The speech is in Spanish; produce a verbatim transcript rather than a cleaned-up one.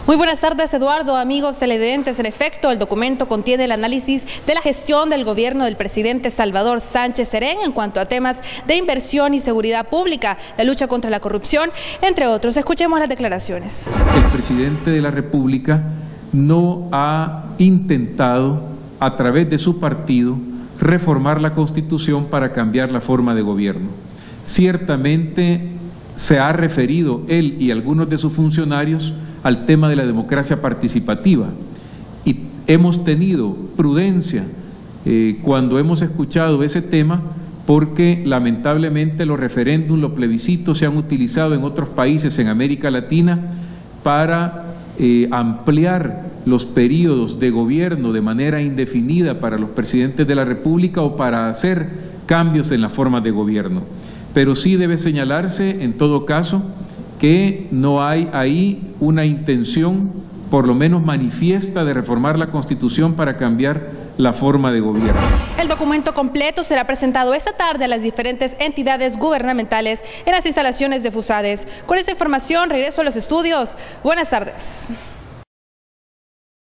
Muy buenas tardes, Eduardo. Amigos televidentes, en efecto, el documento contiene el análisis de la gestión del gobierno del presidente Salvador Sánchez Serén en cuanto a temas de inversión y seguridad pública, la lucha contra la corrupción, entre otros. Escuchemos las declaraciones. El presidente de la República no ha intentado, a través de su partido, reformar la Constitución para cambiar la forma de gobierno. Ciertamente se ha referido él y algunos de sus funcionarios al tema de la democracia participativa y hemos tenido prudencia eh, cuando hemos escuchado ese tema, porque lamentablemente los referéndums, los plebiscitos se han utilizado en otros países en América Latina para eh, ampliar los periodos de gobierno de manera indefinida para los presidentes de la República o para hacer cambios en la forma de gobierno. Pero sí debe señalarse, en todo caso, que no hay ahí una intención, por lo menos manifiesta, de reformar la Constitución para cambiar la forma de gobierno. El documento completo será presentado esta tarde a las diferentes entidades gubernamentales en las instalaciones de FUSADES. Con esta información regreso a los estudios. Buenas tardes.